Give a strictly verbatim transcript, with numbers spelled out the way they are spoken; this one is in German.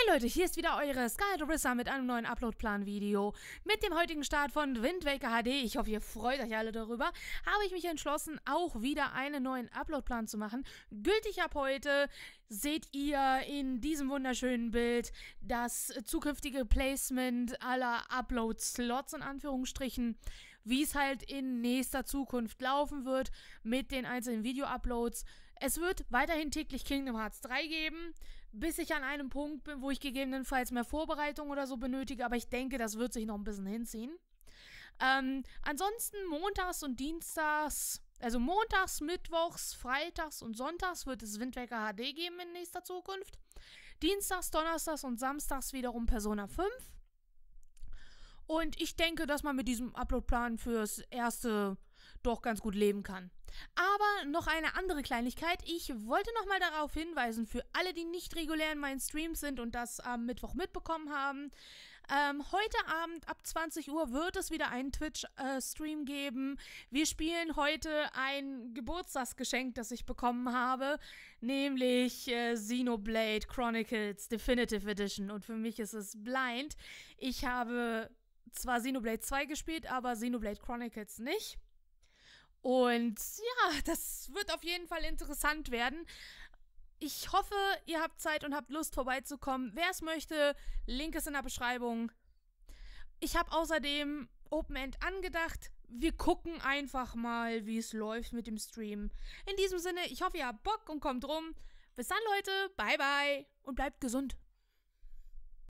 Hi Leute, hier ist wieder eure Skylarissa mit einem neuen Uploadplan-Video. Mit dem heutigen Start von Wind Waker H D, ich hoffe ihr freut euch alle darüber, habe ich mich entschlossen, auch wieder einen neuen Uploadplan zu machen. Gültig ab heute seht ihr in diesem wunderschönen Bild das zukünftige Placement aller Upload-Slots in Anführungsstrichen, wie es halt in nächster Zukunft laufen wird mit den einzelnen Video-Uploads. Es wird weiterhin täglich Kingdom Hearts drei geben, bis ich an einem Punkt bin, wo ich gegebenenfalls mehr Vorbereitung oder so benötige, aber ich denke, das wird sich noch ein bisschen hinziehen. Ähm, ansonsten montags und dienstags, also montags, mittwochs, freitags und sonntags wird es Wind Waker H D geben in nächster Zukunft. Dienstags, donnerstags und samstags wiederum Persona fünf. Und ich denke, dass man mit diesem Uploadplan fürs Erste doch ganz gut leben kann. Aber noch eine andere Kleinigkeit. Ich wollte nochmal darauf hinweisen, für alle, die nicht regulär in meinen Streams sind und das am Mittwoch mitbekommen haben, ähm, heute Abend ab zwanzig Uhr wird es wieder einen Twitch-Stream äh, geben. Wir spielen heute ein Geburtstagsgeschenk, das ich bekommen habe, nämlich äh, Xenoblade Chronicles Definitive Edition. Und für mich ist es blind. Ich habe zwar Xenoblade zwei gespielt, aber Xenoblade Chronicles nicht. Und ja, das wird auf jeden Fall interessant werden. Ich hoffe, ihr habt Zeit und habt Lust vorbeizukommen. Wer es möchte, Link ist in der Beschreibung. Ich habe außerdem Open End angedacht. Wir gucken einfach mal, wie es läuft mit dem Stream. In diesem Sinne, ich hoffe, ihr habt Bock und kommt rum. Bis dann, Leute. Bye, bye. Und bleibt gesund.